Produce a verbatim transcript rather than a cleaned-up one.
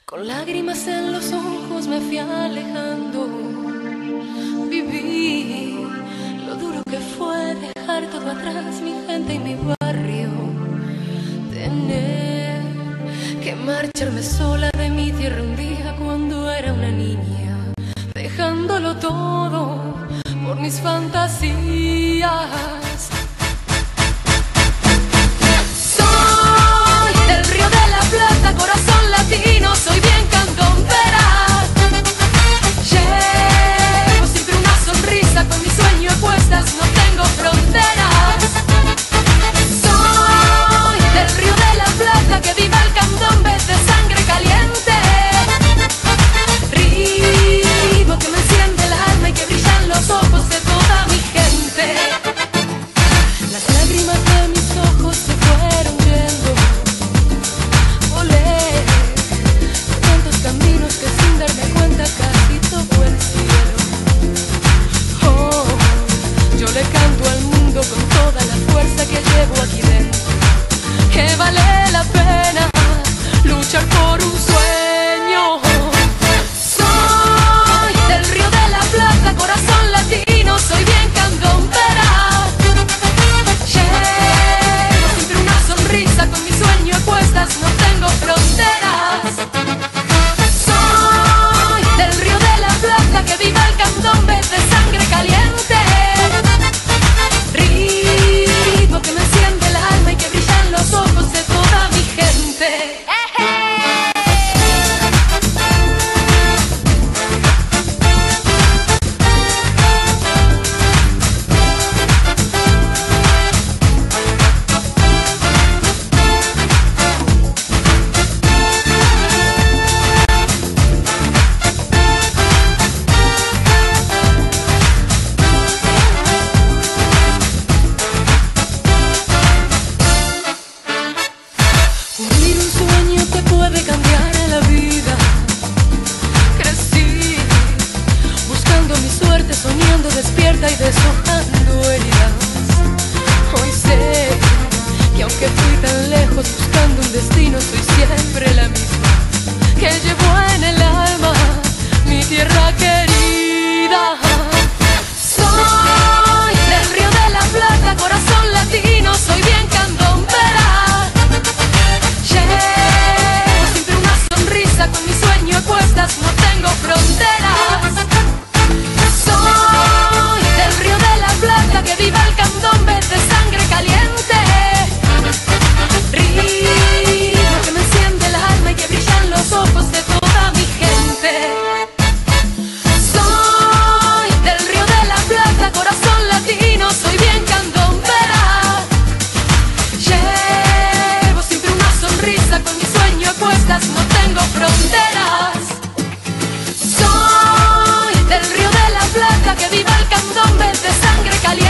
Con lágrimas en los ojos me fui alejando. Viví lo duro que fue dejar todo atrás, mi gente y mi barrio. Tener que marcharme sola de mi tierra un día cuando era una niña, dejándolo todo por mis fantasías. Corazón latino, soy bien candombera. Llevo siempre una sonrisa con mi sueño a cuestas, no tengo fronteras. Soy del Río de la Plata, que viva el candombe de sangre caliente. Ritmo que me enciende el alma y que brillan los ojos de toda mi gente. Las lágrimas de mis ojos se fueron yendo. Caminos que sin darme cuenta casi toco el cielo. Oh, yo le canto al mundo con toda la fuerza que llevo aquí dentro, que vale la pena luchar por un sueño. Soy del Río de la Plata, corazón latino, soy bien candombera. Llevo siempre una sonrisa con mi sueño a cuestas, no tengo fronteras. Que viva el candombe de sangre caliente. Ritmo que me enciende el alma y que brillan los ojos de toda mi gente. Soñando despierta y deshojando heridas. Hoy sé que aunque fui tan lejos buscando un destino, soy siempre la misma, que llevo en el alma mi tierra querida. Soy del Río de la Plata, corazón latino, soy bien candombera. Llevo siempre una sonrisa con mi sueño a cuestas, no tengo fronteras. Que viva el candombe de sangre caliente. Ritmo que me enciende el alma y que brillan los ojos de toda mi gente. Soy del Río de la Plata, corazón latino, soy bien candombera. Llevo siempre una sonrisa con mi sueño a cuestas, no tengo fronteras. Soy del Río de la Plata, que viva el candombe de sangre caliente.